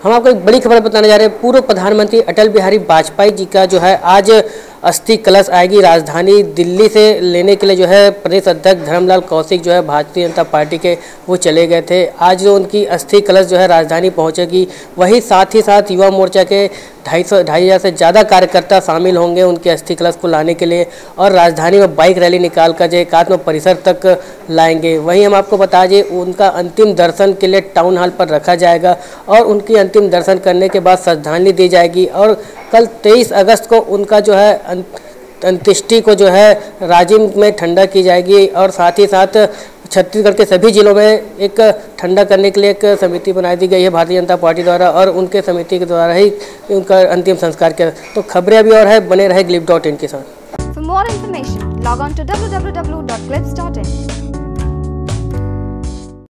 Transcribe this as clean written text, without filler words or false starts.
हम आपको एक बड़ी खबर बताने जा रहे हैं। पूर्व प्रधानमंत्री अटल बिहारी वाजपेयी जी का जो है आज अस्थि कलश आएगी। राजधानी दिल्ली से लेने के लिए जो है प्रदेश अध्यक्ष धर्मलाल कौशिक जो है भारतीय जनता पार्टी के वो चले गए थे। आज जो उनकी अस्थि कलश जो है राजधानी पहुंचेगी। वही साथ ही साथ युवा मोर्चा के 250 से ज़्यादा कार्यकर्ता शामिल होंगे उनके अस्थि कलश को लाने के लिए और राजधानी में बाइक रैली निकाल कर जो एकात्म परिसर तक लाएंगे। वहीं हम आपको बता दें उनका अंतिम दर्शन के लिए टाउन हॉल पर रखा जाएगा और उनकी अंतिम दर्शन करने के बाद श्रद्धांजलि दी जाएगी और कल 23 अगस्त को उनका जो है अंत्येष्टि को जो है राजिम में ठंडा की जाएगी और साथ ही साथ छत्तीसगढ़ के सभी जिलों में एक ठंडा करने के लिए एक समिति बनाई दी गई है भारतीय जनता पार्टी द्वारा और उनके समिति के द्वारा ही उनका अंतिम संस्कार किया। तो खबरें अभी और है, बने रहे glip.in के साथ। For more information, log on to www.glip.in.